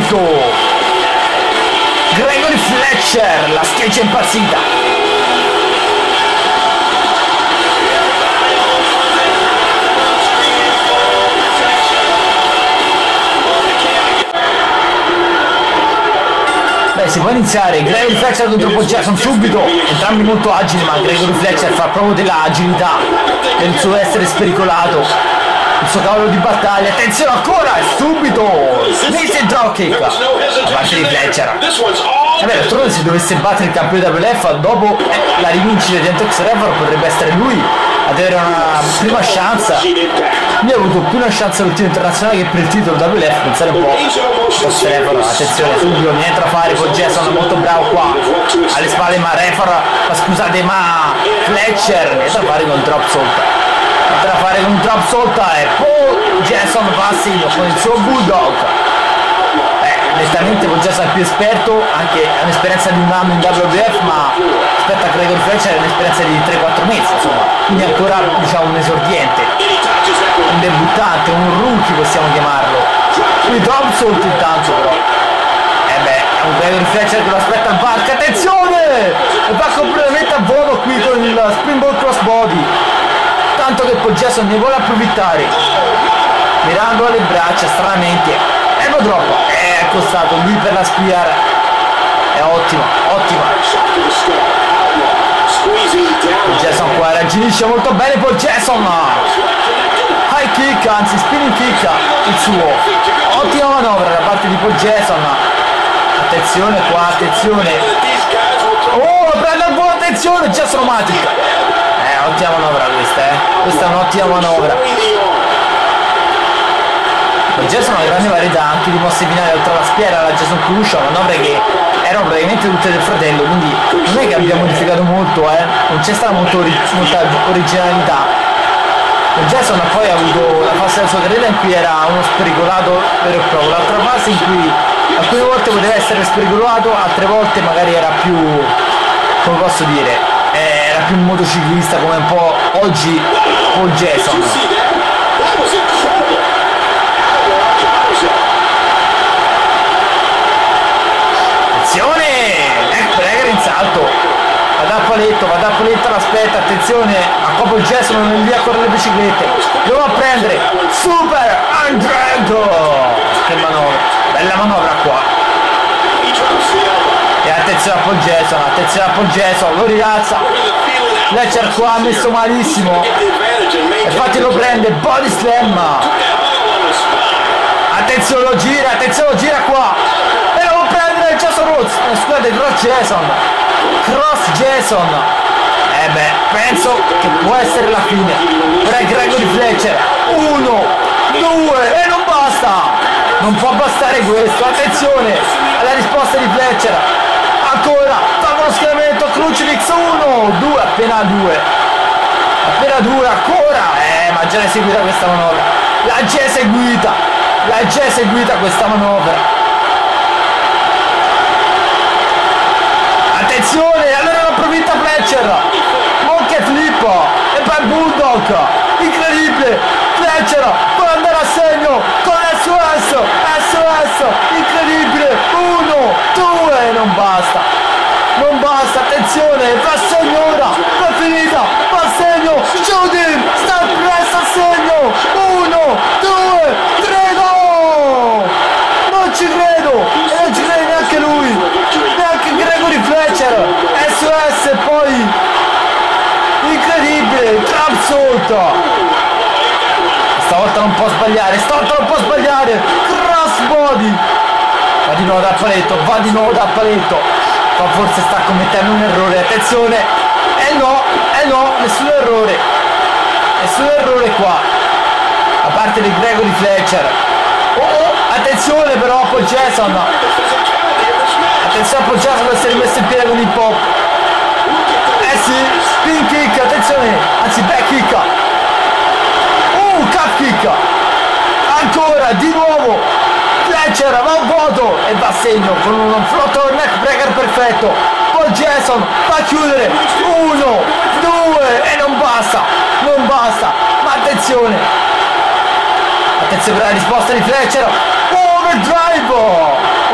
subito. Gregory Fletcher, la schiaccia impazzita. Si può iniziare. Gregory Fletcher contro Paul Jackson subito, entrambi molto agili, ma Gregory Fletcher fa proprio della agilità del suo essere spericolato, il suo cavallo di battaglia. Attenzione ancora, subito Mason dropkick da parte di Fletcher. D'altronde se dovesse battere il campione WF dopo la rivincita di Antox Revar potrebbe essere lui ad avere una prima chance. Lui ha avuto più una chance all'ultimo internazionale che per il titolo WF, pensare un po'. Attenzione, subito, niente da fare, Paul Jackson è molto bravo qua alle spalle, ma Fletcher niente da fare con drop solta. Niente da fare con drop solta e Paul Jackson va a segno con il suo bulldog. Onestamente Paul Jackson è più esperto, anche ha un'esperienza di un anno in WWF, ma rispetto a Gregory Fletcher è un'esperienza di 3-4 mesi, insomma, quindi ancora diciamo un esordiente, un debuttante, un rookie possiamo chiamarlo. Qui Thompson intanto però è un Gregory Fletcher che lo aspetta al varco, attenzione, e va completamente a volo qui con il springboard crossbody, tanto che Paul Jackson ne vuole approfittare mirando alle braccia stranamente. Ecco troppo, è costato lui per la spear, è ottima. Paul Jackson qua reagisce molto bene, Paul Jackson high kick, anzi spinning kick il suo, ottima manovra da parte di Paul Jackson. Attenzione qua, attenzione, prende al volo, attenzione, Jackson Matic, ottima manovra questa è un'ottima manovra. Jason ha una grande varietà anche di mosse finali, oltre alla spiera, la Jason Crucial, manovre che erano praticamente tutte del fratello, quindi non è che abbia modificato molto, non c'è stata molta originalità. Jason poi ha avuto la fase della sua carriera in cui era uno spericolato vero e proprio, l'altra fase in cui alcune volte poteva essere spericolato, altre volte magari era più, come posso dire, era più un motociclista come un po' oggi Paul Jackson. Breger in salto, va da paletto, l'aspetta, attenzione, a Paul Jackson non è lì a correre le biciclette, lo va a prendere, super Andredo, che manovra, bella manovra qua, e attenzione a Paul Jackson, lo rialza, Fletcher qua ha messo malissimo, infatti lo prende, body slam, attenzione lo gira qua, scusate, Cross Jason, penso che può essere la fine per Gregory Fletcher. 1, 2 e non basta, non può bastare questo, attenzione alla risposta di Fletcher, ancora, fa lo schieramento, Crucifix 1, 2, appena 2 ancora, ma già eseguita questa manovra, l'ha già eseguita questa manovra. Attenzione, allora non approfitta Fletcher, Monkey Flip e poi Bulldog, incredibile, Fletcher può andare a segno con SOS, incredibile, 1, 2, non basta, attenzione, va a segno ora, va finita, va a segno, shooting, sta presto a segno, 1, 2, 3, no, non ci credo, e non ci crede neanche lui, neanche Gregory Fletcher, SOS e poi incredibile, trap sotto, stavolta non può sbagliare, cross body, va di nuovo dal paletto, ma forse sta commettendo un errore, attenzione, no, nessun errore qua, da parte di Gregory Fletcher, attenzione però Paul Jackson, attenzione a Paul Jackson deve essere messo in piede con il pop, sì, spin kick, attenzione, anzi back kick, calf kick, ancora, di nuovo, Fletcher va a vuoto e va a segno con un floater neck breaker perfetto, Paul Jackson va a chiudere, 1, 2 e non basta, ma attenzione per la risposta di Fletcher, overdrive,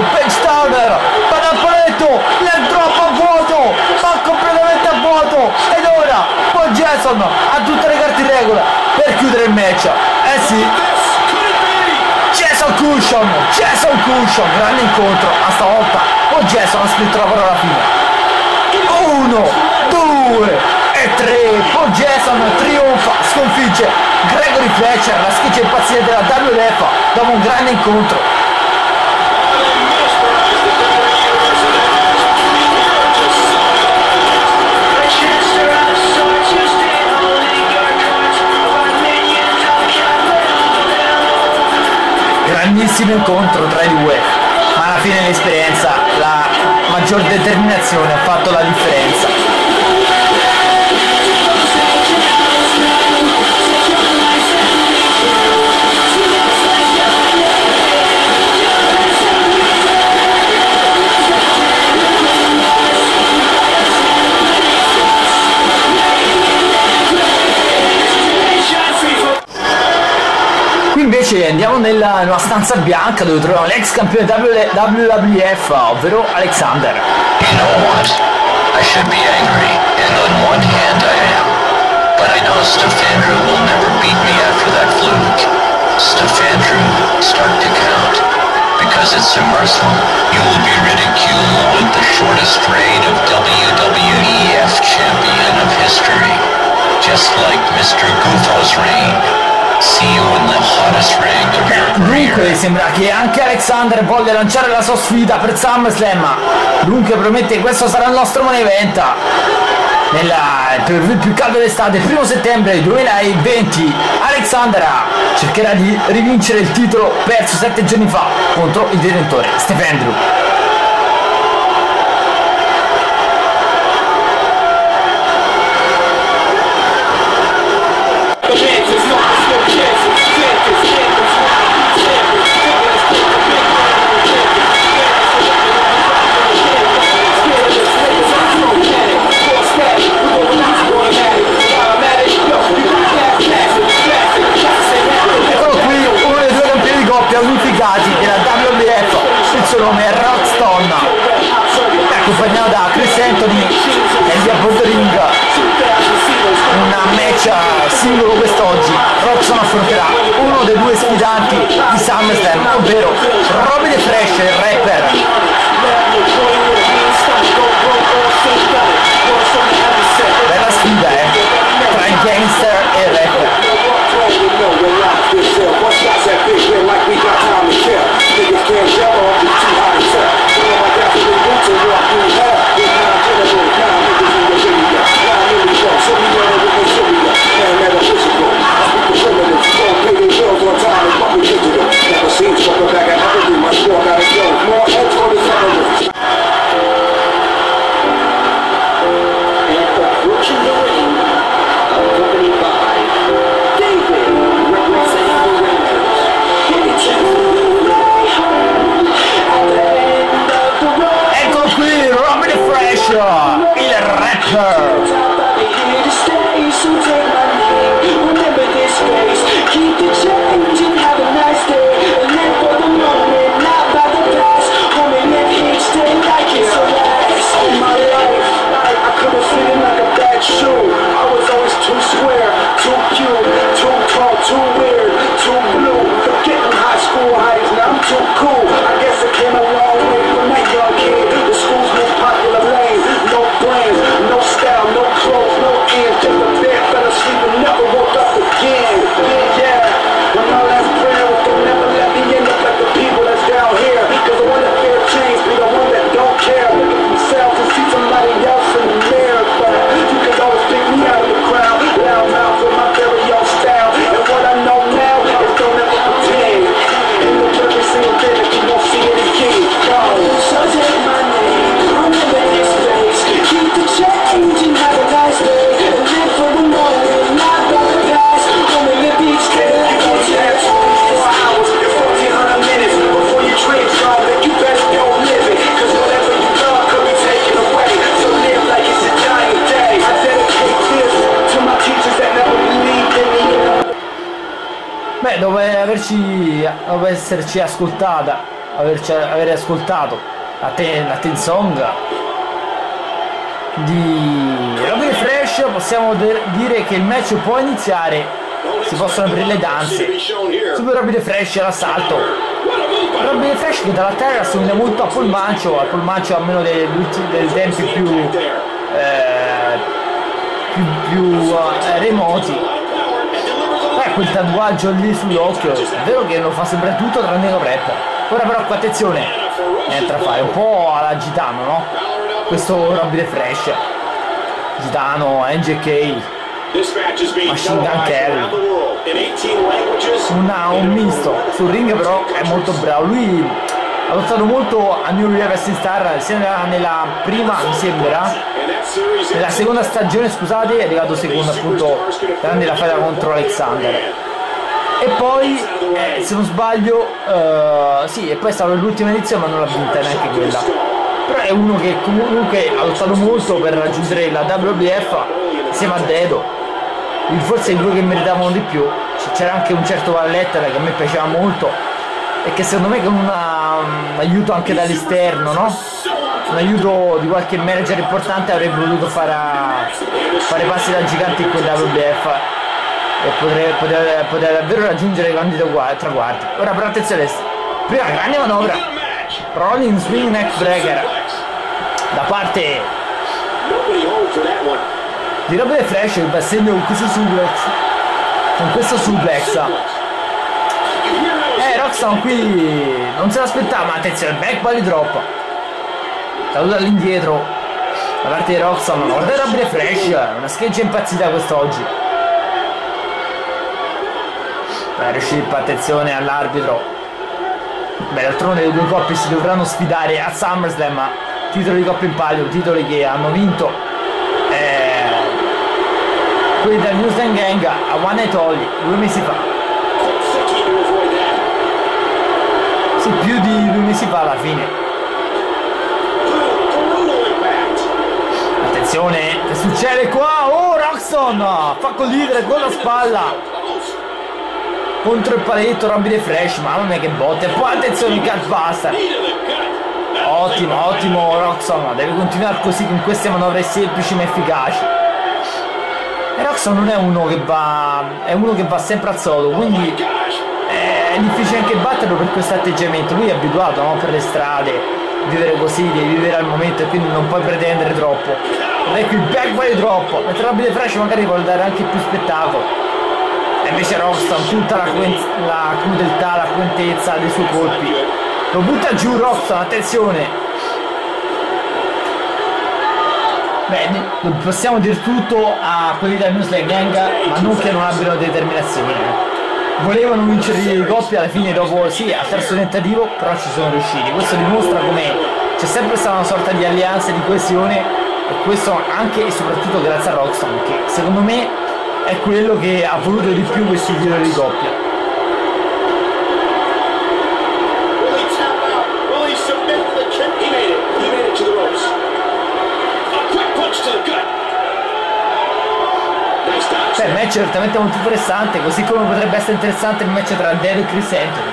il match. Eh sì, Jason Cushion, grande incontro, a stavolta con Jason ha scritto la parola fine. 1, 2 e 3, poi Jason trionfa, sconfigge Gregory Fletcher, la schiccia impazzita della WWF dopo un grande incontro. Grandissimo incontro tra i due, ma alla fine l'esperienza, la maggior determinazione ha fatto la differenza. Invece andiamo nella stanza bianca dove troviamo l'ex campione WWF, ovvero Alexander. You know what? I should be angry, and on one hand I am. But I know Stuffed Andrew will never beat me after that fluke. Stuffed Andrew, start to count. Because at SummerSlam, you will be ridiculed with the shortest reign of WWEF champion of history. Just like Mr. Gufo's reign. See you in the hottest ring of your career. Dunque sembra che anche Alexander voglia lanciare la sua sfida per SummerSlam. Dunque promette che questo sarà il nostro main event nel più caldo d'estate, il 1 settembre 2020. Alexander cercherà di rivincere il titolo perso 7 giorni fa contro il detentore Steve Andrew. Unificati della WWF, il suo nome è Rockstone, accompagnato da Chris Anthony e via Ring. Una match singolo quest'oggi. Rockstone affronterà uno dei due sfidanti di SummerSlam, ovvero Robbie the Fresh, il rapper. Bella sfida tra il gangster e il rapper. Il rapper. Beh, dopo esserci ascoltata, aver ascoltato la theme song di Robbie Fresh, possiamo dire che il match può iniziare si possono aprire le danze. Super Robbie the Fresh all'assalto. Robbie the Fresh che dalla terra assomiglia molto a Paul Mancho almeno dei tempi più remoti. Quel tatuaggio lì sull'occhio, è vero che lo fa sempre tutto tranne che rap. Ora però qua attenzione, entra a fare un po' alla Gitano, no? Questo Robbie the Fresh, Gitano, NJK, Machine Gun Kelly, un misto sul ring, però è molto bravo. Lui ha lottato molto a New Year Wrestling Star sia nella prima, mi sembra, nella seconda stagione, scusate, è arrivato secondo appunto grande la faida contro Alexander, e poi se non sbaglio sì, e poi è stata l'ultima edizione ma non l'ha vinta neanche quella. Però è uno che comunque ha lottato molto per raggiungere la WWF insieme a Dedo. Forse i due che meritavano di più. C'era anche un certo Vallettera che a me piaceva molto e che secondo me con un aiuto anche dall'esterno, no? Un aiuto di qualche manager importante avrebbe voluto fare passi da gigante in quel WWF e poter davvero raggiungere grandi traguardi. Ora però attenzione, prima grande manovra, Rolling Swing Neck Breaker da parte di Robbie the Fresh, che va a segno con questo suplex. Roxanne qui non se l'aspettava, ma attenzione, back body drop, caduta all'indietro da parte di Roxanne. Guardate Robbie the Fresh, una scheggia impazzita quest'oggi. Ship, attenzione all'arbitro. Beh, d'altronde le due coppie si dovranno sfidare a SummerSlam, titoli di coppia in palio, titoli che hanno vinto quelli del New Stand Gang a One Night Only 2 mesi fa. Sì, più di 2 mesi fa alla fine. Attenzione, che succede qua? Oh, Roxanne fa collidere con la spalla contro il paletto Robbie the Fresh, mamma mia che botte. Poi attenzione, il Gutbuster. Ottimo Roxanne, deve continuare così con queste manovre semplici ma efficaci. E Roxanne non è uno che va, è uno che va sempre al sodo, quindi è difficile anche batterlo per questo atteggiamento. Lui è abituato, no? Per le strade, vivere così, devi vivere al momento e quindi non puoi pretendere troppo. Ed ecco il back body drop, mentre Robbie the Fresh magari vuole dare anche più spettacolo. E invece Roxanne tutta la crudeltà, la cruentezza dei suoi colpi. Lo butta giù Roxanne, attenzione. Beh, possiamo dire tutto a quelli del New Stand Gang, ma non che non abbiano determinazione. Volevano vincere di coppia alla fine, dopo sì, al terzo tentativo, però ci sono riusciti. Questo dimostra come c'è sempre stata una sorta di alleanza e di coesione, e questo anche e soprattutto grazie a Roxanne, che secondo me è quello che ha voluto di più questi titoli di coppia. Il match è certamente molto interessante, così come potrebbe essere interessante il match tra Dedo e Chris Anthony.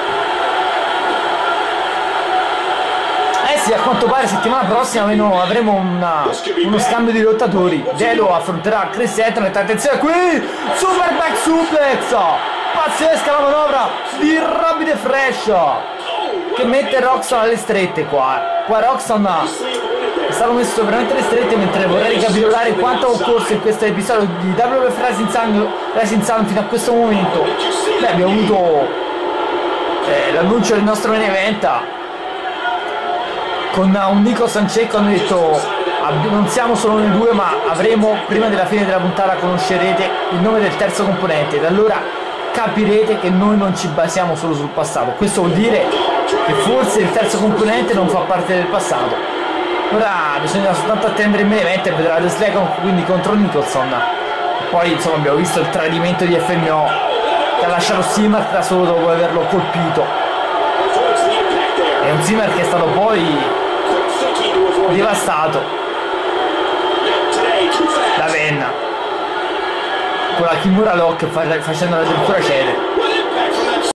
Sì, a quanto pare settimana prossima avremo uno scambio di lottatori. Dedo affronterà Chris Anthony. Attenzione qui, super back suplex, pazzesca la manovra di Robbie the Fresh che mette Roxanne alle strette. Qua Roxanne è stato messo veramente alle strette, mentre vorrei ricapitolare quanto ha occorso in questo episodio di WWF Rising Sun fino a questo momento. Beh, abbiamo avuto l'annuncio del nostro main event con un Nico Sanchez che hanno detto non siamo solo noi due, ma avremo, prima della fine della puntata conoscerete il nome del terzo componente, ed allora capirete che noi non ci basiamo solo sul passato. Questo vuol dire che forse il terzo componente non fa parte del passato. Ora bisogna soltanto attendere il main event e vedrà The Slagon quindi contro Nicholson. Poi insomma abbiamo visto il tradimento di FMO che ha lasciato Simar da solo dopo averlo colpito. È un Simar che è stato poi devastato da Penna con la Kimura Lock, facendo addirittura cedere.